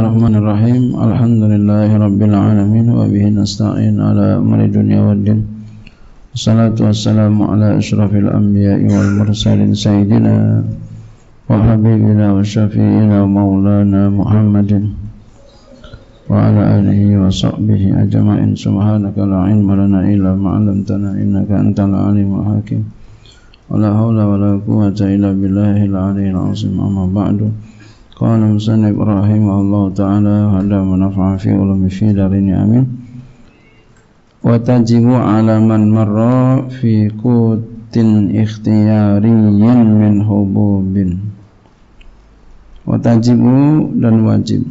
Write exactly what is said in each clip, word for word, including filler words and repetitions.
Bismillahirrahmanirrahim. Alhamdulillahirabbil alamin wa bihi nasta'in ala umuri dunya waddin. Wassalatu wassalamu ala asyrafil anbiya'i wal mursalin sayyidina wa habibina wa syafi'ina wa maulana Muhammadin wa ala alihi wa sahbihi ajma'in. Subhanaka la ilma lana illa ma 'allamtana innaka antal alimul hakim. Wa la haula wa la quwwata illa billahil aliyyil azim. Amma ba'du. Qala musannif rahimahullahu ta'ala hada manfa'a fi ulumi fi darini amin. Wa tajibu ala man marra fi qutin ikhtiyariyyin min hububin. Wa tajibu dan wajib.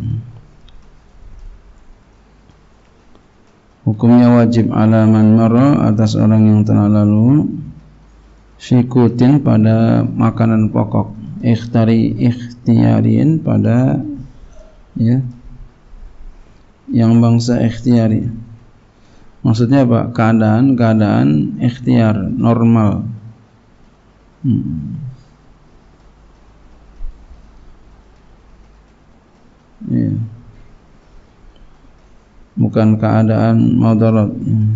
Hukumnya wajib ala man marra atas orang yang telah lalu fi qutin pada makanan pokok, ikhtari ikhtiyariin pada ya yang bangsa ikhtiyari. Maksudnya apa? Keadaan-keadaan ikhtiar normal. Hmm. Ya. Bukan keadaan madarat. Hmm.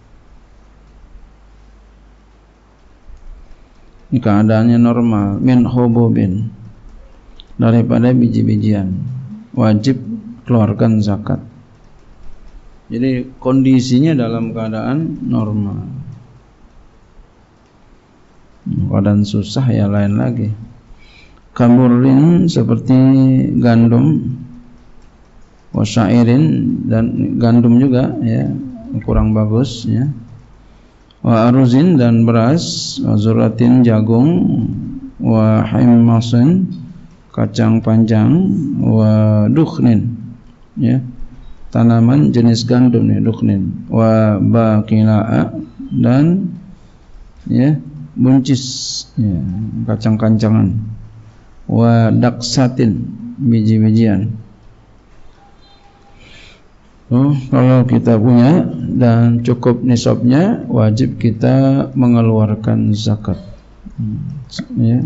Keadaannya normal, min hububin, daripada biji-bijian, wajib keluarkan zakat. Jadi kondisinya dalam keadaan normal. Keadaan susah ya lain lagi. Kamurin seperti gandum, wasyairin dan gandum juga ya kurang bagus ya. Wa aruzin dan beras, wa zuratin jagung, wa himmasin kacang panjang, wa dukhnin ya tanaman jenis gandum nih dukhnin, wa baqila'a dan ya buncis ya kacang-kacangan, wa daksatin biji-bijian. Oh, kalau kita punya dan cukup nisabnya, wajib kita mengeluarkan zakat. Hmm, ya.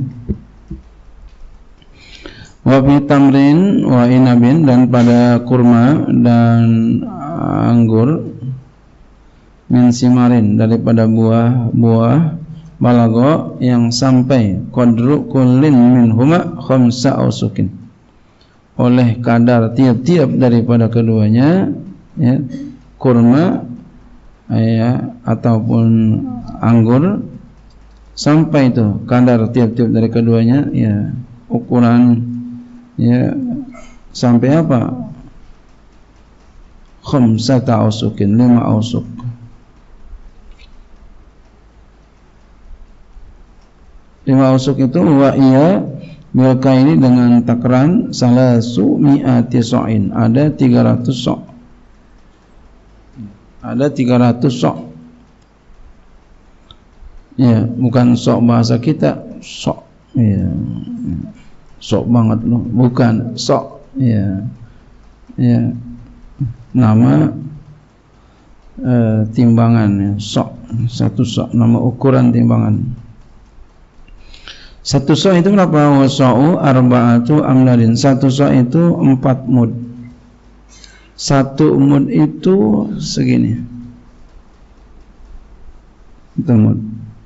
Wa fi tamrin wa inabin, dan pada kurma dan anggur, min simarin daripada buah-buah, balago yang sampai qadru kullin minhuma khamsa ausukin, oleh kadar tiap-tiap daripada keduanya ya, kurma ya ataupun anggur sampai itu kadar tiap-tiap dari keduanya ya, ukuran ya sampai apa? Khamsata ausukin, lima ausuk. Lima ausuk itu wa iya bilka ini dengan takran salasu mi'ati so'in, ada tiga ratus sok. Ada tiga ratus sok. Ya, bukan sok bahasa kita, sok. Ya. Sok banget loh, bukan sok. Ya. Ya. Nama eh, timbangan ya, sok. Satu sok, nama ukuran timbangan. Satu sok itu berapa? Wasau arba'atu amladin. Satu sok itu empat mud. Satu mud itu segini. Itu mud.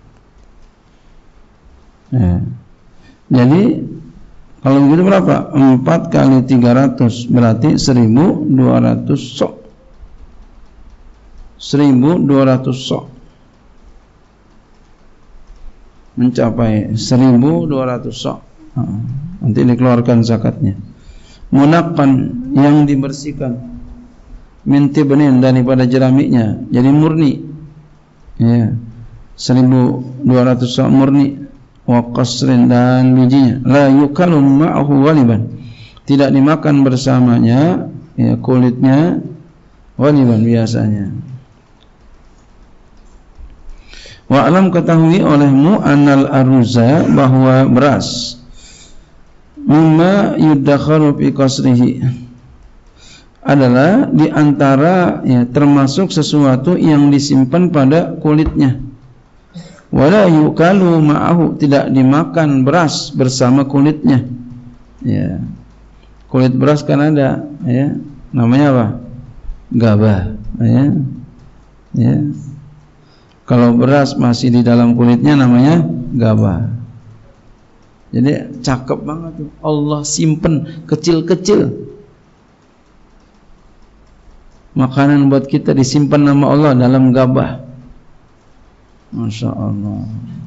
Ya. Jadi kalau begitu berapa? empat kali tiga ratus berarti seribu dua ratus sok. seribu dua ratus sok. Mencapai seribu dua ratus sok. Nah, nanti dikeluarkan zakatnya. Munaqqan yang dibersihkan. Minti benin daripada jeramiknya, jadi murni ya, seribu dua ratus sok murni. Wa qasrin dan bijinya, la yukalum ma'ahu waliban, tidak dimakan bersamanya ya, kulitnya waliban biasanya. Wa alam, ketahui olehmu annal aruza, bahwa beras, mimma yudakharu fi qasrihi, adalah diantara ya, termasuk sesuatu yang disimpan pada kulitnya. Wala yukalu ma'ahu, tidak dimakan beras bersama kulitnya. Ya. kulit beras kan ada, ya, namanya apa? Gabah, ya, ya. Kalau beras masih di dalam kulitnya namanya gabah. Jadi cakep banget tuh. Allah simpen kecil-kecil. Makanan buat kita disimpan nama Allah dalam gabah. Masya Allah.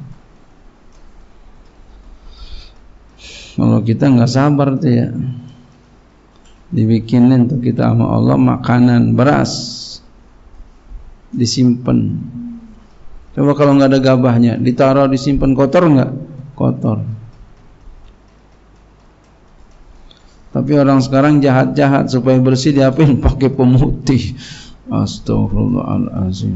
Kalau kita nggak sabar tuh ya, dibikinin tuh kita sama Allah makanan beras disimpan. Coba kalau nggak ada gabahnya, ditaruh disimpan, kotor nggak? Kotor. Tapi orang sekarang jahat-jahat, supaya bersih diapain? Pakai pemutih. Astagfirullahaladzim.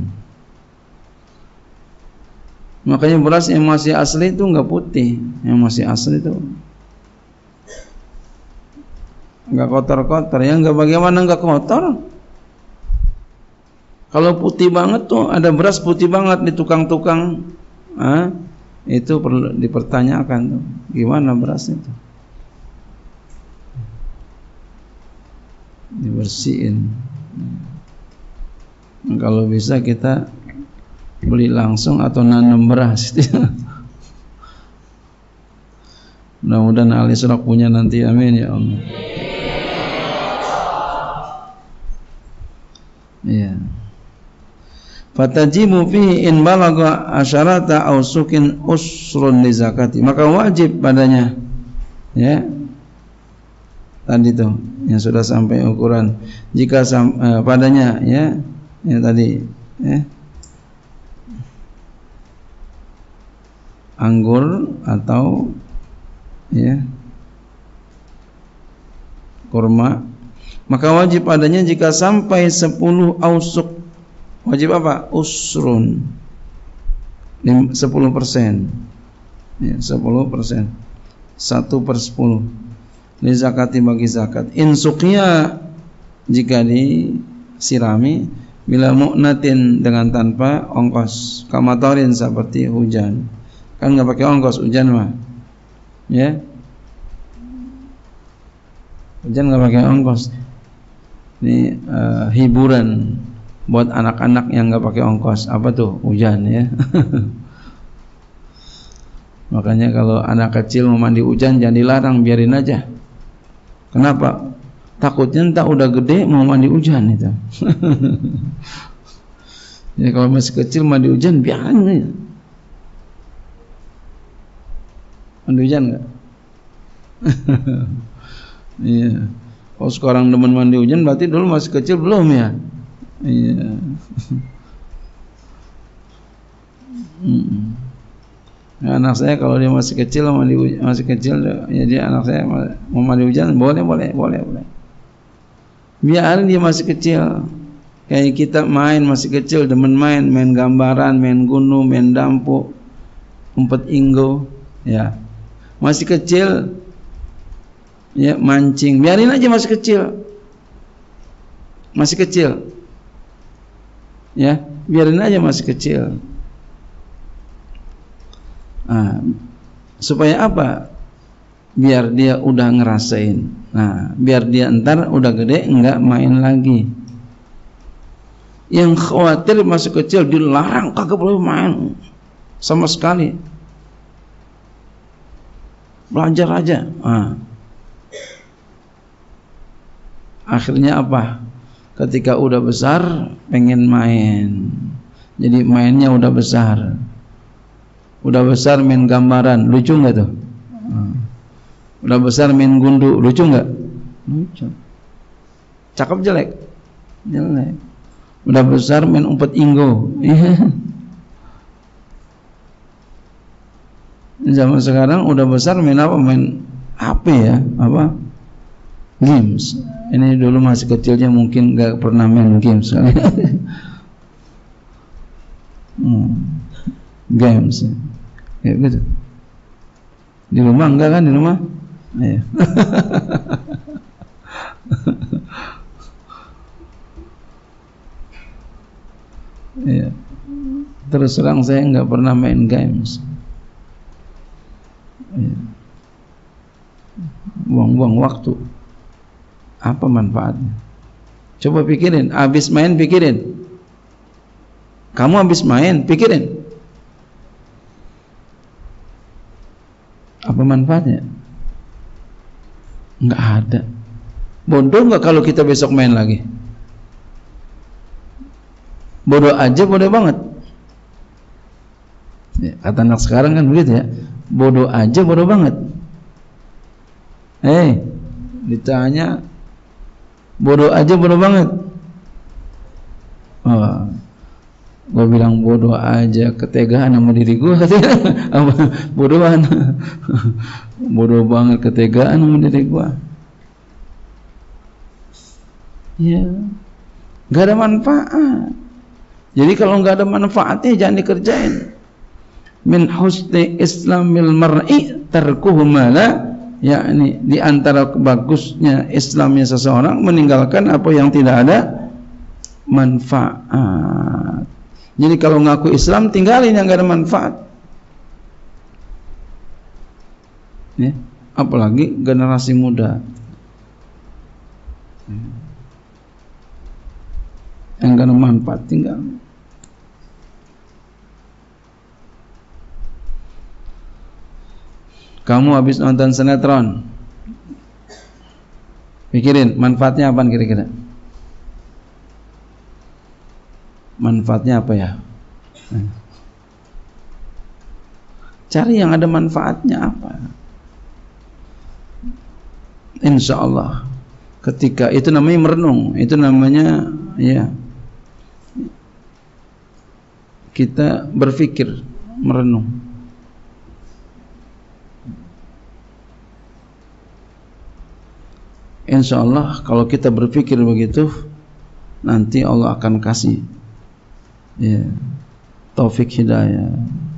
Makanya beras yang masih asli itu nggak putih, yang masih asli itu nggak kotor-kotor. Ya nggak, bagaimana nggak kotor? Kalau putih banget tuh, ada beras putih banget di tukang-tukang, ah, itu perlu dipertanyakan tuh, gimana beras itu? Dibersihin. Kalau bisa kita beli langsung atau nanam beras. Mudah-mudahan ahli surak punya nanti, amin ya Allah. Iya. Fatajibu fihi in balagha asyarata aw sukin usrun li zakati, maka wajib padanya, ya, tadi tuh yang sudah sampai ukuran, jika sam, eh, padanya, ya, ya tadi, ya, anggur atau, ya, kurma, maka wajib padanya jika sampai sepuluh ausuk. Wajib apa? Usrun, sepuluh persen, ya, sepuluh persen, satu per sepuluh, li zakati bagi zakat. Insuqya jika disirami, bila mu'natin dengan tanpa ongkos, kamatorin seperti hujan, kan nggak pakai ongkos hujan mah, ya, hujan nggak pakai ongkos. Ini uh, hiburan buat anak-anak yang nggak pakai ongkos. Apa tuh? Hujan, ya. Makanya kalau anak kecil mau mandi hujan jangan dilarang, biarin aja. Kenapa? Takutnya entah udah gede mau mandi hujan itu. Ya kalau masih kecil mandi hujan biarin aja. Mandi hujan nggak? Iya. Kalau sekarang demen mandi hujan berarti dulu masih kecil belum, ya? Iya. Nah, anak saya kalau dia masih kecil mandi masih kecil, ya dia anak saya mau mandi hujan boleh boleh boleh boleh. Biarin dia masih kecil. Kayak kita main masih kecil, demen main, main gambaran, main gunung, main dampu, umpet inggo, ya. Masih kecil, ya, mancing. Biarin aja masih kecil. Masih kecil. Ya, biarin aja masih kecil. Nah, supaya apa? Biar dia udah ngerasain. Nah, biar dia ntar udah gede enggak main lagi. Yang khawatir masih kecil dilarang, kagak boleh main sama sekali. Belajar aja. Nah, akhirnya apa? Ketika udah besar pengen main, jadi mainnya udah besar. Udah besar main gambaran, lucu nggak tuh? Udah besar main gundu, lucu nggak? Lucu. Cakep jelek? Jelek. Udah besar main umpet inggo. Zaman sekarang udah besar main apa? Main H P, ya, apa? Games. Ini dulu masih kecilnya mungkin gak pernah main games. hmm. Games, kayak gitu. Di rumah enggak kan? Di rumah? Iya. Iya. Terus terang saya nggak pernah main games. Iya. Buang-buang waktu. Apa manfaatnya? Coba pikirin, habis main pikirin. Kamu habis main, pikirin. Apa manfaatnya? Enggak ada. Bodoh enggak kalau kita besok main lagi? Bodoh aja, bodoh banget. Ya, kata anak sekarang kan begitu ya. Bodoh aja, bodoh banget. Eh, hey, ditanya bodoh aja, bodoh banget. Oh, gue bilang bodoh aja, ketegaan sama diri gue. Bodohan, bodoh banget, ketegaan sama diri gue. Ya, nggak ada manfaat. Jadi kalau nggak ada manfaatnya jangan dikerjain. Min husni islamil mar'i tarkuhu ma la, yakni di antara bagusnya Islamnya seseorang meninggalkan apa yang tidak ada manfaat. Jadi kalau ngaku Islam tinggalin yang nggak ada manfaat. Ya, apalagi generasi muda. Yang nggak ada manfaat tinggal. Kamu habis nonton sinetron, pikirin manfaatnya apa kira-kira? Manfaatnya apa ya? Cari yang ada manfaatnya apa? Insya Allah ketika itu namanya merenung, itu namanya ya kita berpikir, merenung. Insya Allah kalau kita berpikir begitu, nanti Allah akan kasih ya, taufik hidayah.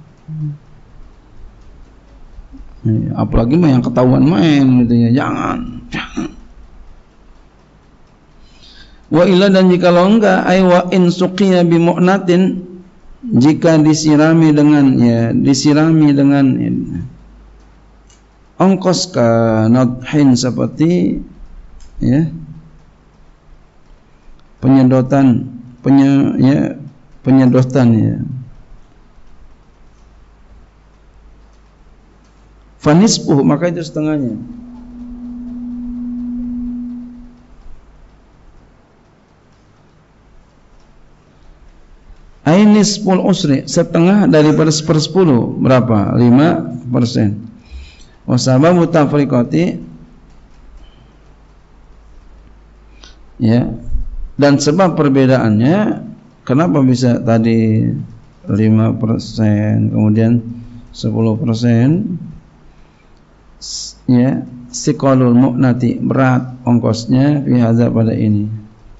Ya, apalagi mah yang ketahuan main gitu ya, jangan, jangan. Wa illa, dan jika lo enggak, ay wa in suqiya bi mu'natin, jika disirami dengan ya, disirami dengan ya, ongkos ka nadhin, seperti ya penyedotan, penye, ya, penyedotan ya. Fanispuh, maka itu setengahnya. Ainisful usri, setengah daripada sepersepuluh, berapa? lima persen. Wasababu tafriqati, ya, dan sebab perbedaannya, kenapa bisa tadi lima persen kemudian sepuluh persen, ya, siqalul mu'nati, berat ongkosnya, fi hadza, pada ini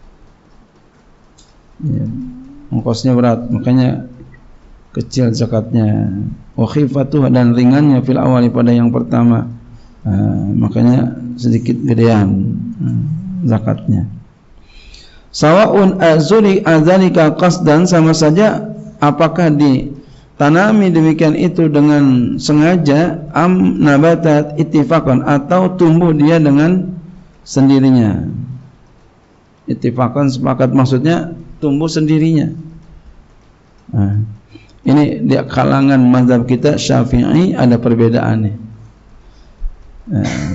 ya, ongkosnya berat, makanya kecil zakatnya. Wa khifatuh, dan ringannya, fil awali, pada yang pertama, nah, makanya sedikit gedean nah, zakatnya. Sawa'un azuri adzalika qasdan, sama saja apakah ditanami demikian itu dengan sengaja, am nabatat ittifaqan, atau tumbuh dia dengan sendirinya. Ittifaqan sepakat, maksudnya tumbuh sendirinya. Nah, ini di kalangan mazhab kita Syafi'i ada perbedaannya. Nah,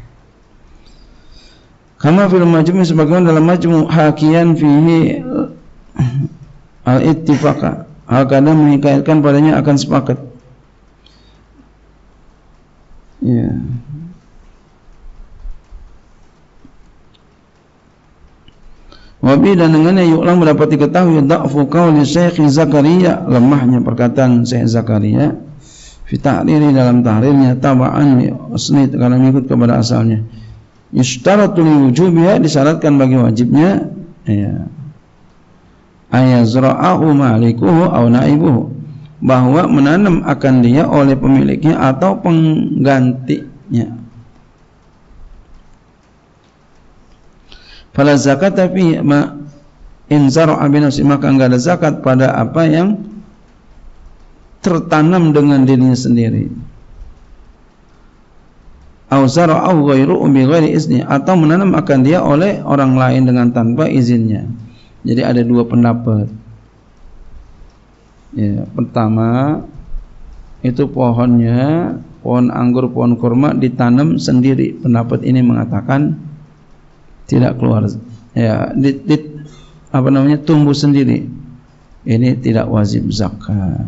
kama fil majmu', sebagaimana dalam majmu' hakian fihi al-ittifaqa, hal-kadang menghikayatkan padanya akan sepakat. Ya. Wabi, dan dengannya yu'lam, mendapat diketahui da'fu qauli Syekh Zakaria, lemahnya perkataan Syekh Zakaria, fi ta'riri, dalam tahrirnya, taba'an usnid, karena mengikut kepada asalnya. Yushtaratu li wujubiha, disyaratkan bagi wajibnya, ya, ayazra'ahu malikuhu aw naibuhu, bahwa menanam akan dia oleh pemiliknya atau penggantinya. Fala zakat, tapi ma in zar'a bi nafsi, maka enggak ada zakat pada apa yang tertanam dengan dirinya sendiri. au zara'ahu ghairuhu bi ghairi izni, atau menanam akan dia oleh orang lain dengan tanpa izinnya. Jadi ada dua pendapat. Ya, pertama itu pohonnya, pohon anggur, pohon kurma ditanam sendiri. Pendapat ini mengatakan tidak keluar, ya, di, di, apa namanya, tumbuh sendiri. Ini tidak wajib zakat.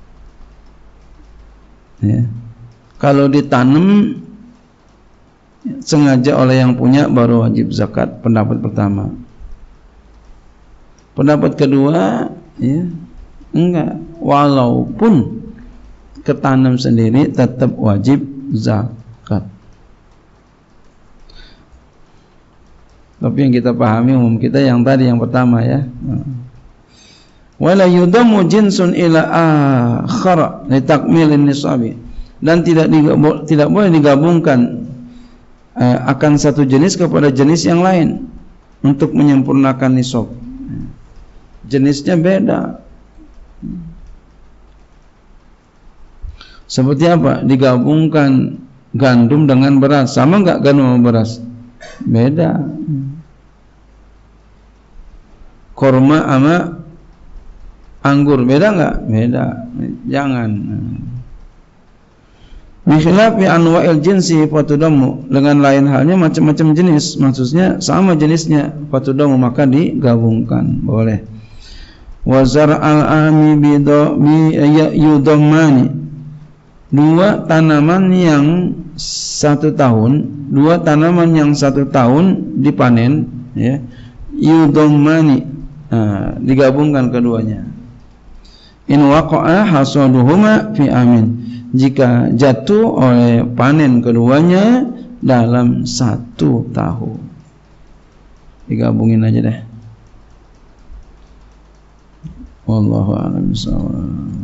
Ya. Kalau ditanam sengaja oleh yang punya baru wajib zakat. Pendapat pertama. Pendapat kedua, ya, enggak, walaupun ketanam sendiri tetap wajib zakat. Tapi yang kita pahami umum kita yang tadi, yang pertama, ya. Wala yudamu jinsun ila akhar li takmilin nisabi, dan tidak digabung, tidak boleh digabungkan eh, akan satu jenis kepada jenis yang lain untuk menyempurnakan nisab. Jenisnya beda. Seperti apa? Digabungkan gandum dengan beras, sama enggak gandum sama beras? Beda. Kurma sama anggur beda enggak? Beda. Jangan. Mikhilafi anwa'il jinsi fatudamu, dengan lain halnya macam-macam jenis, maksudnya sama jenisnya, fatudamu maka digabungkan, boleh. Wa zar'al ami bido bi yudammani, dua tanaman yang satu tahun, dua tanaman yang satu tahun dipanen, ya, yudammani, nah, digabungkan keduanya. In waqa'a hasaduhuma fi amin, jika jatuh oleh panen keduanya dalam satu tahun. Digabungin aja deh. Wallahu a'lam bishawab.